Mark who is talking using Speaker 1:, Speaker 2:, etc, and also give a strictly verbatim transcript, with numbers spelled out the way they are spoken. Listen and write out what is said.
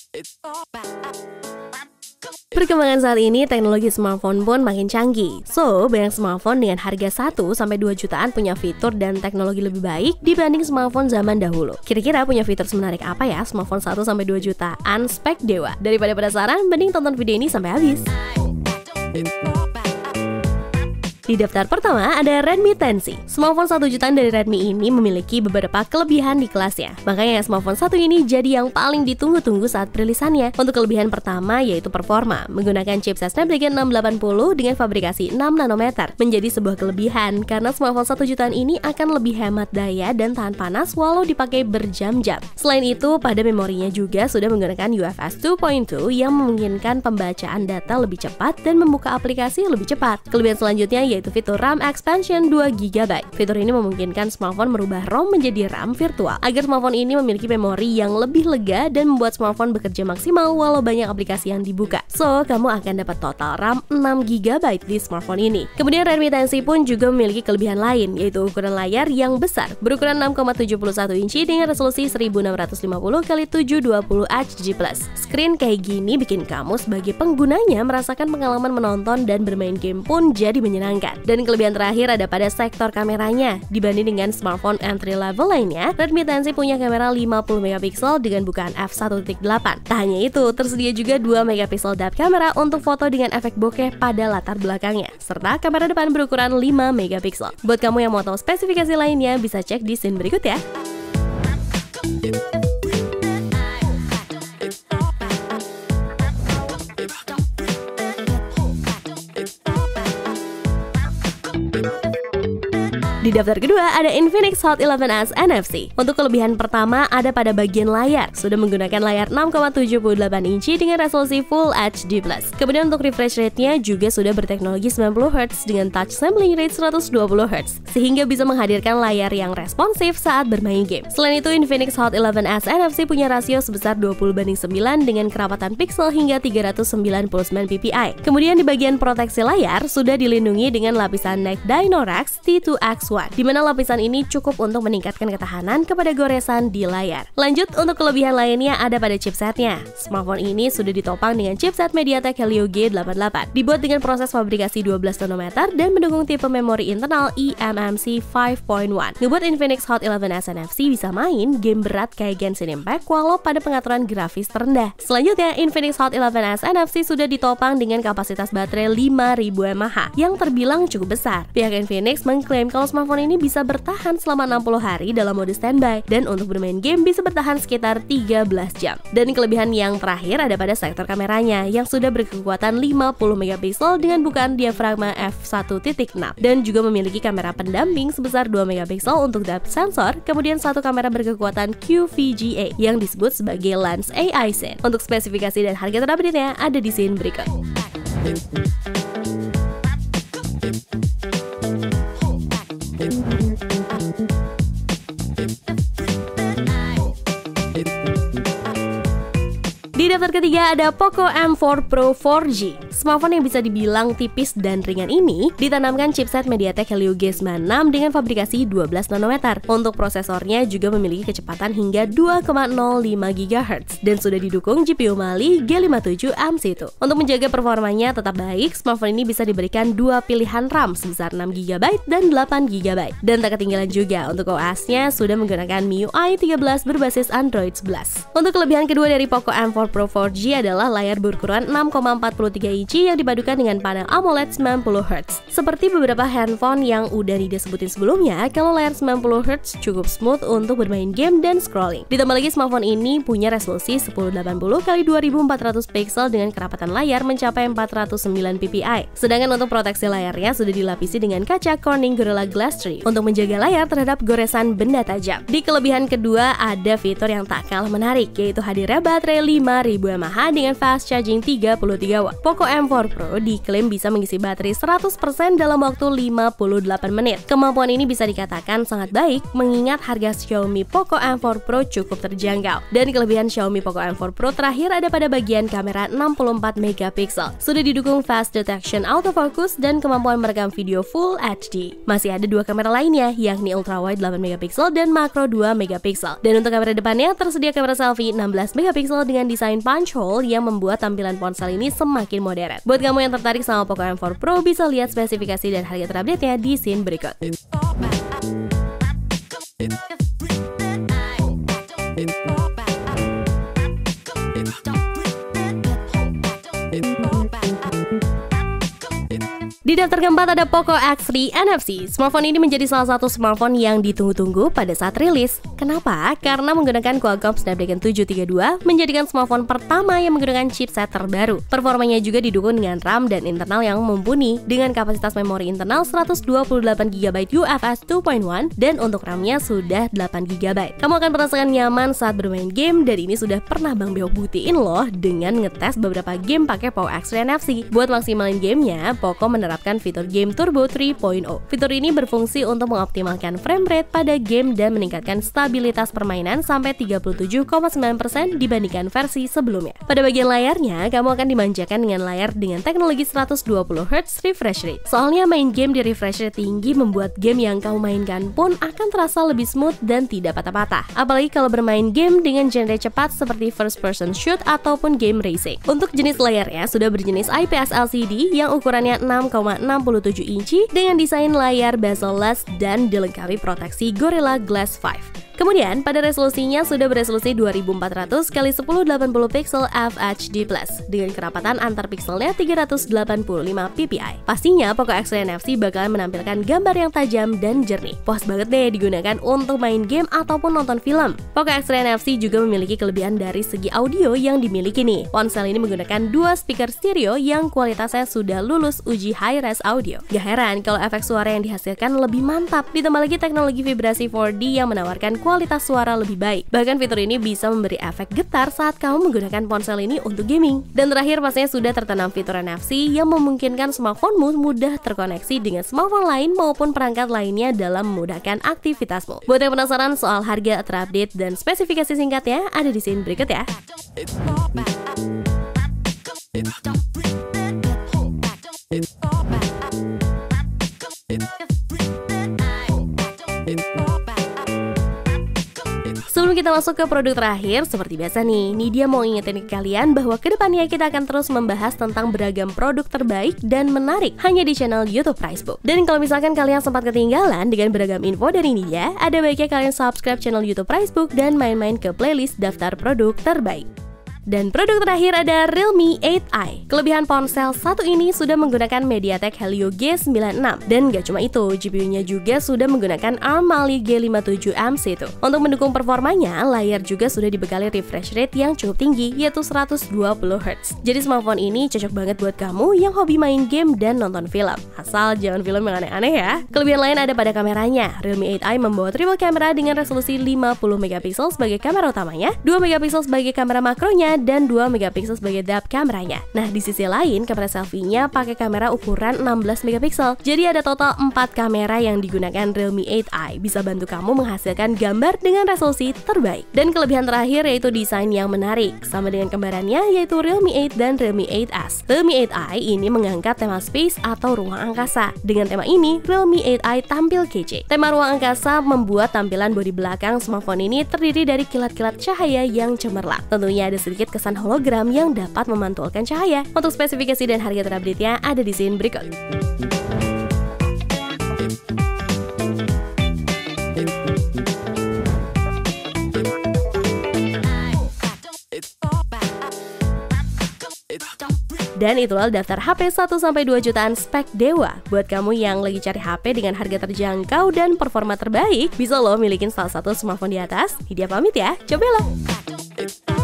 Speaker 1: Perkembangan saat ini, teknologi smartphone pun makin canggih. So, banyak smartphone dengan harga satu sampai dua jutaan punya fitur dan teknologi lebih baik dibanding smartphone zaman dahulu. Kira-kira punya fitur semenarik apa ya smartphone satu sampai dua jutaan spek dewa? Daripada penasaran, mending tonton video ini sampai habis. Di daftar pertama ada Redmi Ten C. Smartphone satu jutaan dari Redmi ini memiliki beberapa kelebihan di kelasnya. Makanya smartphone satu ini jadi yang paling ditunggu-tunggu saat perilisannya. Untuk kelebihan pertama yaitu performa. Menggunakan chipset Snapdragon enam delapan nol dengan fabrikasi enam nanometer menjadi sebuah kelebihan karena smartphone satu jutaan ini akan lebih hemat daya dan tahan panas walau dipakai berjam-jam. Selain itu, pada memorinya juga sudah menggunakan U F S dua titik dua yang memungkinkan pembacaan data lebih cepat dan membuka aplikasi lebih cepat. Kelebihan selanjutnya yaitu yaitu fitur RAM Expansion dua giga byte. Fitur ini memungkinkan smartphone merubah ROM menjadi RAM virtual agar smartphone ini memiliki memori yang lebih lega dan membuat smartphone bekerja maksimal walau banyak aplikasi yang dibuka. So, kamu akan dapat total RAM enam giga byte di smartphone ini. Kemudian Redmi Ten C pun juga memiliki kelebihan lain, yaitu ukuran layar yang besar, berukuran enam koma tujuh satu inci dengan resolusi seribu enam ratus lima puluh kali tujuh ratus dua puluh H D plus. Screen kayak gini bikin kamu sebagai penggunanya merasakan pengalaman menonton dan bermain game pun jadi menyenangkan. Dan kelebihan terakhir ada pada sektor kameranya. Dibanding dengan smartphone entry level lainnya, Redmi Ten C punya kamera lima puluh megapiksel dengan bukaan f satu titik delapan. Tak hanya itu, tersedia juga dua megapiksel depth kamera untuk foto dengan efek bokeh pada latar belakangnya, serta kamera depan berukuran lima megapiksel. Buat kamu yang mau tahu spesifikasi lainnya, bisa cek di scene berikut ya. Di daftar kedua ada Infinix Hot eleven S N F C. Untuk kelebihan pertama ada pada bagian layar. Sudah menggunakan layar enam koma tujuh delapan inci dengan resolusi Full H D plus. Kemudian untuk refresh rate-nya juga sudah berteknologi sembilan puluh hertz dengan touch sampling rate seratus dua puluh hertz, sehingga bisa menghadirkan layar yang responsif saat bermain game. Selain itu, Infinix Hot eleven S N F C punya rasio sebesar dua puluh banding sembilan dengan kerapatan pixel hingga tiga ratus sembilan puluh sembilan ppi. Kemudian di bagian proteksi layar sudah dilindungi dengan lapisan Neck Dinorax T two X one, di mana lapisan ini cukup untuk meningkatkan ketahanan kepada goresan di layar. Lanjut, untuk kelebihan lainnya ada pada chipsetnya. Smartphone ini sudah ditopang dengan chipset MediaTek Helio G delapan delapan, dibuat dengan proses fabrikasi dua belas nanometer dan mendukung tipe memori internal E M M C lima titik satu. Ngebuat Infinix Hot eleven S N F C bisa main game berat kayak Genshin Impact walau pada pengaturan grafis terendah. Selanjutnya, Infinix Hot eleven S N F C sudah ditopang dengan kapasitas baterai lima ribu mAh yang terbilang cukup besar. Pihak Infinix mengklaim kalau smartphone ini bisa bertahan selama enam puluh hari dalam mode standby dan untuk bermain game bisa bertahan sekitar tiga belas jam. Dan kelebihan yang terakhir ada pada sektor kameranya yang sudah berkekuatan lima puluh megapiksel dengan bukaan diafragma f satu titik enam dan juga memiliki kamera pendamping sebesar dua megapiksel untuk depth sensor, kemudian satu kamera berkekuatan Q V G A yang disebut sebagai Lens A I Scene. Untuk spesifikasi dan harga terupdate-nya ada di scene berikut. Di daftar ketiga ada Poco M empat Pro four G. Smartphone yang bisa dibilang tipis dan ringan ini ditanamkan chipset MediaTek Helio G sembilan enam dengan fabrikasi dua belas nanometer. Untuk prosesornya juga memiliki kecepatan hingga dua koma nol lima gigahertz dan sudah didukung G P U Mali G lima tujuh M C dua. Untuk menjaga performanya tetap baik, smartphone ini bisa diberikan dua pilihan RAM sebesar enam giga byte dan delapan giga byte. Dan tak ketinggalan juga untuk O S-nya sudah menggunakan M I U I tiga belas berbasis Android sebelas. Untuk kelebihan kedua dari Poco M empat Pro four G adalah layar berukuran enam koma empat tiga inci yang dipadukan dengan panel AMOLED sembilan puluh hertz. Seperti beberapa handphone yang udah disebutin sebelumnya, kalau layar sembilan puluh hertz cukup smooth untuk bermain game dan scrolling. Ditambah lagi smartphone ini punya resolusi seribu delapan puluh kali dua ribu empat ratus pixel dengan kerapatan layar mencapai empat ratus sembilan ppi. Sedangkan untuk proteksi layarnya sudah dilapisi dengan kaca Corning Gorilla Glass tiga untuk menjaga layar terhadap goresan benda tajam. Di kelebihan kedua ada fitur yang tak kalah menarik, yaitu hadirnya baterai lima ribu mAh dengan fast charging tiga puluh tiga watt. Poco M four Pro diklaim bisa mengisi baterai seratus persen dalam waktu lima puluh delapan menit. Kemampuan ini bisa dikatakan sangat baik mengingat harga Xiaomi Poco M four Pro cukup terjangkau. Dan kelebihan Xiaomi Poco M four Pro terakhir ada pada bagian kamera enam puluh empat megapiksel. Sudah didukung fast detection autofocus dan kemampuan merekam video Full H D. Masih ada dua kamera lainnya, yakni ultrawide delapan megapiksel dan makro dua megapiksel. Dan untuk kamera depannya tersedia kamera selfie enam belas megapiksel dengan desain punch hole yang membuat tampilan ponsel ini semakin modern. Buat kamu yang tertarik sama Poco M four Pro, bisa lihat spesifikasi dan harga terupdate-nya di scene berikut. Di daftar keempat ada Poco X tiga N F C. Smartphone ini menjadi salah satu smartphone yang ditunggu-tunggu pada saat rilis. Kenapa? Karena menggunakan Qualcomm Snapdragon tujuh tiga dua, menjadikan smartphone pertama yang menggunakan chipset terbaru. Performanya juga didukung dengan RAM dan internal yang mumpuni, dengan kapasitas memori internal seratus dua puluh delapan giga byte U F S dua titik satu dan untuk RAM-nya sudah delapan giga byte. Kamu akan merasakan nyaman saat bermain game, dan ini sudah pernah Bang Beok buktiin loh dengan ngetes beberapa game pakai Poco X tiga N F C. Buat maksimalin gamenya, Poco menerapkan fitur Game Turbo tiga titik nol. Fitur ini berfungsi untuk mengoptimalkan frame rate pada game dan meningkatkan stabilitas permainan sampai tiga puluh tujuh koma sembilan persen dibandingkan versi sebelumnya. Pada bagian layarnya, kamu akan dimanjakan dengan layar dengan teknologi seratus dua puluh hertz refresh rate. Soalnya main game di refresh rate tinggi membuat game yang kamu mainkan pun akan terasa lebih smooth dan tidak patah-patah. Apalagi kalau bermain game dengan genre cepat seperti first person shoot ataupun game racing. Untuk jenis layarnya sudah berjenis I P S L C D yang ukurannya enam koma enam puluh tujuh inci dengan desain layar bezel-less dan dilengkapi proteksi Gorilla Glass lima. Kemudian, pada resolusinya sudah beresolusi dua ribu empat ratus kali seribu delapan puluh piksel F H D plus dengan kerapatan antar pikselnya tiga ratus delapan puluh lima P P I. Pastinya Poco X tiga N F C bakalan menampilkan gambar yang tajam dan jernih. Puas banget deh digunakan untuk main game ataupun nonton film. Poco X tiga N F C juga memiliki kelebihan dari segi audio yang dimiliki nih. Ponsel ini menggunakan dua speaker stereo yang kualitasnya sudah lulus uji high-res audio. Gak heran kalau efek suara yang dihasilkan lebih mantap, ditambah lagi teknologi vibrasi four D yang menawarkan kualitas suara lebih baik. Bahkan fitur ini bisa memberi efek getar saat kamu menggunakan ponsel ini untuk gaming. Dan terakhir pastinya sudah tertanam fitur N F C yang memungkinkan smartphone-mu mudah terkoneksi dengan smartphone lain maupun perangkat lainnya dalam memudahkan aktivitasmu. Buat yang penasaran soal harga terupdate dan spesifikasi singkatnya, ada di scene berikut ya. Sebelum kita masuk ke produk terakhir, seperti biasa nih, Nidia mau ingetin ke kalian bahwa kedepannya kita akan terus membahas tentang beragam produk terbaik dan menarik hanya di channel YouTube Pricebook. Dan kalau misalkan kalian sempat ketinggalan dengan beragam info dari Nidia, ada baiknya kalian subscribe channel YouTube Pricebook dan main-main ke playlist daftar produk terbaik. Dan produk terakhir ada Realme eight i. Kelebihan ponsel satu ini sudah menggunakan MediaTek Helio G sembilan enam. Dan gak cuma itu, G P U-nya juga sudah menggunakan ARM Mali G lima tujuh M C two. Untuk mendukung performanya, layar juga sudah dibekali refresh rate yang cukup tinggi, yaitu seratus dua puluh hertz. Jadi smartphone ini cocok banget buat kamu yang hobi main game dan nonton film. Asal jangan film yang aneh-aneh ya. Kelebihan lain ada pada kameranya. Realme eight i membawa triple kamera dengan resolusi lima puluh megapiksel sebagai kamera utamanya, dua megapiksel sebagai kamera makronya, dan dua megapiksel sebagai depth kameranya. Nah, di sisi lain, kamera selfie-nya pakai kamera ukuran enam belas megapiksel. Jadi ada total empat kamera yang digunakan Realme eight i. Bisa bantu kamu menghasilkan gambar dengan resolusi terbaik. Dan kelebihan terakhir yaitu desain yang menarik. Sama dengan kembarannya yaitu Realme eight dan Realme eight S. Realme eight i ini mengangkat tema space atau ruang angkasa. Dengan tema ini, Realme eight i tampil kece. Tema ruang angkasa membuat tampilan bodi belakang smartphone ini terdiri dari kilat-kilat cahaya yang cemerlang. Tentunya ada sedikit kesan hologram yang dapat memantulkan cahaya. Untuk spesifikasi dan harga terupdate-nya ada di scene berikut. Dan itulah daftar H P satu sampai dua jutaan spek Dewa. Buat kamu yang lagi cari H P dengan harga terjangkau dan performa terbaik, bisa lo milikin salah satu smartphone di atas. Nidia pamit ya, cobalah!